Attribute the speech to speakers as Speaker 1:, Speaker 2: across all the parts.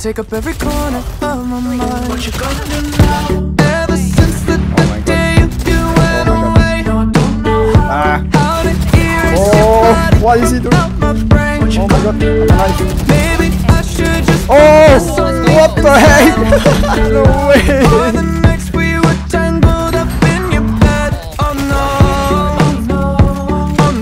Speaker 1: take up every corner of my mind. What you gonna do now? Ever since the day you went away, no, I don't know how to erase your body.
Speaker 2: What is he doing?
Speaker 1: Out my brain.
Speaker 2: Oh my god, nice.
Speaker 1: Maybe I should just
Speaker 2: what the heck? No way.
Speaker 1: For the next we were tangled up in your bed. Oh no, oh no, oh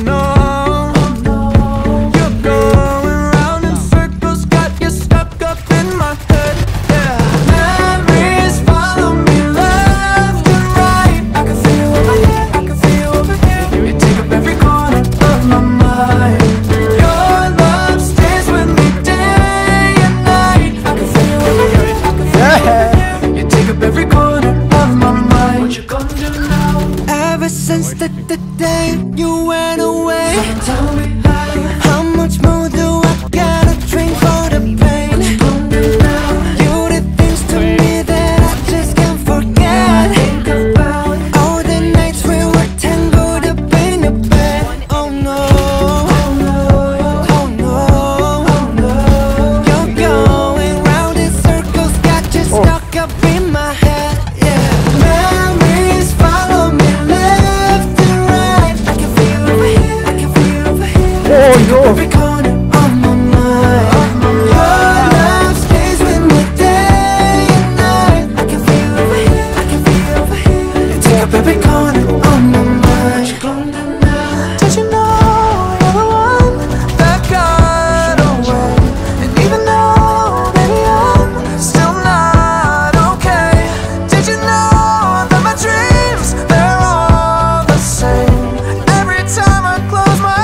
Speaker 1: no. You're going round in circles, got you stuck up in my head. Yeah. Memories follow me left and right. I can feel you over here, I can feel you over here. You take up every corner of my mind. Your love stays with me day and night. I can feel you over here, I can feel you over here. You take up every corner of my mind. What you gonna do now? Ever since the day you went away, tell me how much more do I gotta drink for the pain? What you gonna do now? You did things to me that I just can't forget. Think about all the nights we were tangled up in your bed. Oh no, oh no, oh no, oh no. You're going round in circles, got you stuck up in my head. Yeah. Memories follow me left and right. I can feel you over here, I can feel you over here.
Speaker 2: Oh no.
Speaker 1: Every corner of my mind. Your love stays with me day and night. I can feel you over here, I can feel you over here. You take up every corner of my mind. What you gonna do now? Did you know you're the one that got away? And even though, baby, I'm still not okay. Did you know that my dreams, they're all the same? Every time I close my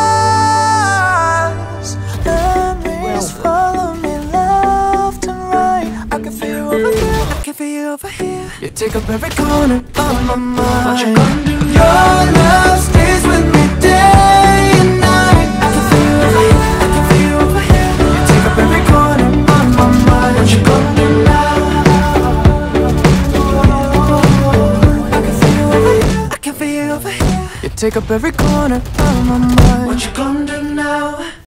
Speaker 1: eyes, memories follow me left and right. I can feel you over here, I can feel you over here. You take up every corner of my mind. What you gonna do? Your love stays with me day and night. I can feel you over here, I can feel you over here. You take up every corner of my mind. What you gonna do now? I can feel you over here, I can feel you over here. You take up every corner of my mind. What you gonna do now?